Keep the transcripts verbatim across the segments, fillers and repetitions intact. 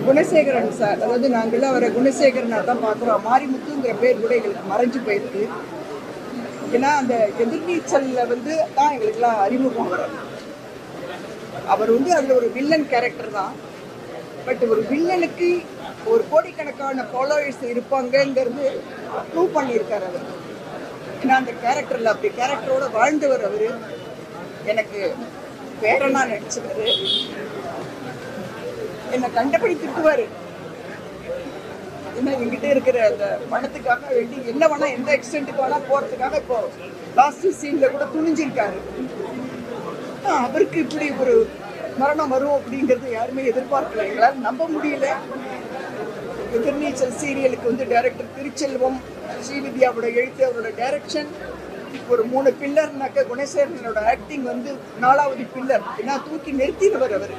Gunasekaran sir, அதாவது நாங்கள்லாம் அவரை குணசேகரனா தான் பார்க்குறோம். மாரிமுத்துங்கிற பேர் கூட எங்களுக்கு மறைஞ்சு போயிருக்கு. ஏன்னா அந்த எதிர்நீச்சலில் வந்து தான் எங்களுக்கெல்லாம் அறிமுகம் அவர் அவர் வந்து அதில் ஒரு வில்லன் கேரக்டர் தான். பட் ஒரு வில்லனுக்கு ஒரு கோடிக்கணக்கான ஃபாலோவர்ஸ் இருப்பாங்கங்கிறது ப்ரூவ் பண்ணியிருக்கார் அவர். ஏன்னா அந்த கேரக்டரில் அப்படி கேரக்டரோட வாழ்ந்தவர் அவர். எனக்கு பேரனா நடிச்சவர். என்னை கண்டபடி திட்டுவார். ஏன்னா எங்கிட்ட இருக்கிற அந்த பணத்துக்காக வேண்டி என்ன வேணா எந்த எக்ஸ்டென்ட்டுக்கு வேணா போகிறதுக்காக இப்போ லாஸ்ட் சீனில் கூட துணிஞ்சிருக்காரு. அவருக்கு இப்படி ஒரு மரணம் வரும் அப்படிங்கிறது யாருமே எதிர்பார்க்கல. எங்களால் நம்ப முடியல. எதிர்நீச்சல் சீரியலுக்கு வந்து டைரக்டர் திருச்செல்வம், ஸ்ரீவித்யாவோட எழுத்து, அவரோட டைரக்ஷன், ஒரு மூணு பில்லர்னாக்க குணசேகரனோட ஆக்டிங் வந்து நாலாவது பில்லர். ஏன்னா தூக்கி நிறுத்தினவர் அவர்.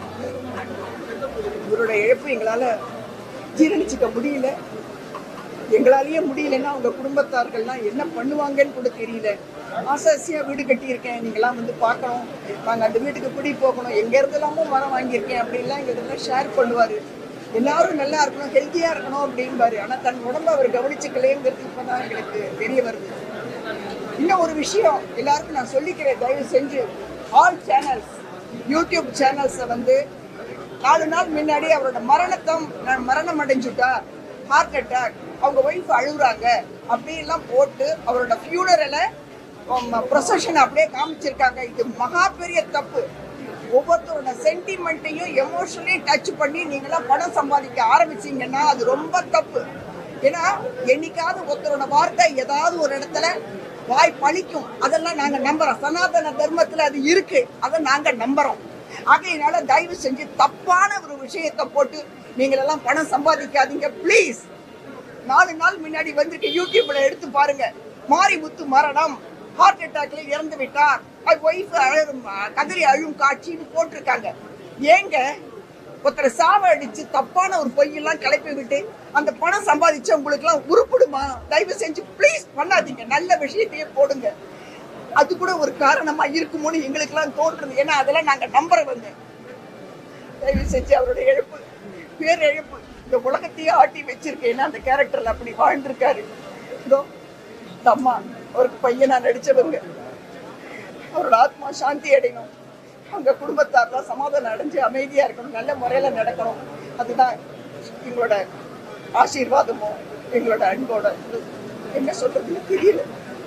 இவரோட இழப்பு எங்களால் ஜீரணிச்சிக்க முடியல. எங்களாலேயே முடியலன்னா அவங்க குடும்பத்தார்கள்லாம் என்ன பண்ணுவாங்கன்னு கூட தெரியல. ஆசாசியாக வீடு கட்டியிருக்கேன், நீங்களாம் வந்து பார்க்கணும், நாங்கள் அந்த வீட்டுக்கு குடி போகணும், எங்கேருந்துலாமும் மரம் வாங்கியிருக்கேன் அப்படின்லாம் எங்கள்கிட்ட ஷேர் பண்ணுவார். எல்லாரும் நல்லா இருக்கணும், ஹெல்த்தியாக இருக்கணும் அப்படின்பாரு. ஆனால் தன் உடம்பை அவர் கவனிச்சுக்கலேங்கிறது இப்போ தான் எங்களுக்கு தெரிய வருது. இன்னும் ஒரு விஷயம் எல்லாருக்கும் நான் சொல்லிக்கிறேன், தயவு செஞ்சு ஆல் சேனல்ஸ், யூடியூப் சேனல்ஸை வந்து நாலு நாள் முன்னாடி அவரோட மரணத்தை மரணம் அடைஞ்சுட்டா, ஹார்ட் அட்டாக், அவங்க ஒய்ஃப் அழுகுறாங்க அப்படின்லாம் போட்டு அவரோட ஃபியூனரலை ப்ரொசஷன் அப்படியே காமிச்சிருக்காங்க. இது மகா பெரிய தப்பு. ஒவ்வொருத்தரோட சென்டிமெண்ட்டையும் எமோஷனலையும் டச் பண்ணி நீங்களாம் பணம் சம்பாதிக்க ஆரம்பிச்சிங்கன்னா அது ரொம்ப தப்பு. ஏன்னா என்னைக்காவது ஒருத்தரோட வார்த்தை ஏதாவது ஒரு இடத்துல வாய் பழிக்கும். அதெல்லாம் நாங்கள் நம்புறோம். சனாதன தர்மத்தில் அது இருக்கு, அதை நாங்கள் நம்புறோம். ஆகையினால தயவு செஞ்சு தப்பான ஒரு விஷயத்தை போட்டு நீங்களெல்லாம் பணம் சம்பாதிக்காதீங்க ப்ளீஸ். நாலு நாள் முன்னாடி வந்துட்டு யூடியூப்ல எடுத்து பாருங்க, மாரிமுத்து மரணம், ஹார்ட் அட்டாக்ல இறந்து விட்டார், ஒய்ஃப் அழும் கதறி அழும் காட்சின்னு போட்டிருக்காங்க. ஏங்க ஒருத்தரை சாவ அடிச்சு தப்பான ஒரு பொய்யெல்லாம் கிளப்பி விட்டு அந்த பணம் சம்பாதிச்சு உங்களுக்குலாம் உருப்பிடுமா? தயவு செஞ்சு ப்ளீஸ் பண்ணாதீங்க. நல்ல விஷயத்தையே போடுங்க. அது கூட ஒரு காரணமா இருக்குமோன்னு எங்களுக்கெல்லாம் தோன்றுறது. ஏன்னா அதெல்லாம் நாங்கள் நம்புறவங்க. தயவு செஞ்சு அவருடைய இழப்பு பேர் இழப்பு இந்த உலகத்தையே ஆட்டி வச்சிருக்கேன். ஏன்னா அந்த கேரக்டர்ல அப்படி வாழ்ந்திருக்காரு. இதோ அம்மா ஒரு பையனா நடிச்சவங்க, அவரோட ஆத்மா சாந்தி அடையணும், அவங்க குடும்பத்தாரெல்லாம் சமாதானம் அடைஞ்சு அமைதியா இருக்கணும், நல்ல முறையில நடக்கணும். அதுதான் எங்களோட ஆசீர்வாதமோ எங்களோட அன்போட. என்ன சொல்றதுன்னு தெரியல.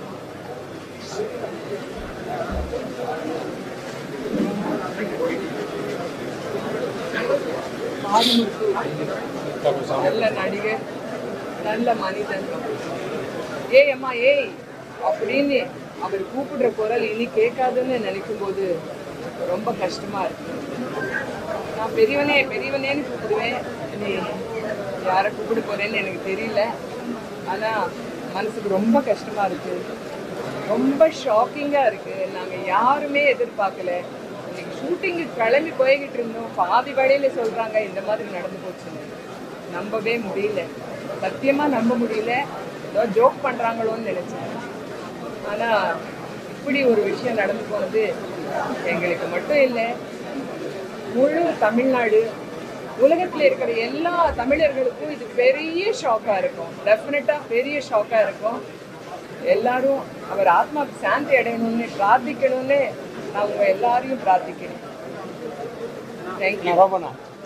நல்ல நடிகர், நல்ல மனிதன். ஏய் அம்மா ஏய் அப்படின்னு அவர் கூப்பிடுற குரல் இனி கேட்காதுன்னு நினைக்கும் போது ரொம்ப கஷ்டமா இருக்கு. நான் பெரியவனே பெரியவனேன்னு கூப்பிடுவேன், நீ யாரை கூப்பிட போறேன்னு எனக்கு தெரியல. ஆனா மனசுக்கு ரொம்ப கஷ்டமா இருக்கு, ரொம்ப ஷாக்கிங்கா இருக்கு. நாங்க யாருமே எதிர்பார்க்கல. இன்னைக்கு ஷூட்டிங்கு கிளம்பி போய்கிட்டு இருந்தோம், பாதி வழியில சொல்றாங்க இந்த மாதிரி நடந்து போச்சுன்னு. நம்பவே முடியல, சத்தியமா நம்ப முடியல. ஏதோ ஜோக் பண்றாங்களோன்னு நினைச்சேன். ஆனா இப்படி ஒரு விஷயம் நடந்து போனது எங்களுக்கு மட்டும் இல்லை, முழு தமிழ்நாடு, உலகத்தில் இருக்கிற எல்லா தமிழர்களுக்கும் இது பெரிய ஷாக்கா இருக்கும். டெஃபினட்டா பெரிய ஷாக்கா இருக்கும். எல்லாரும் அவர் ஆத்மாவுக்கு சாந்தி அடையணும்னு பிரார்த்திக்கணும்னு நான் உங்க எல்லாரையும் பிரார்த்திக்கிறேன். தேங்க்யூ.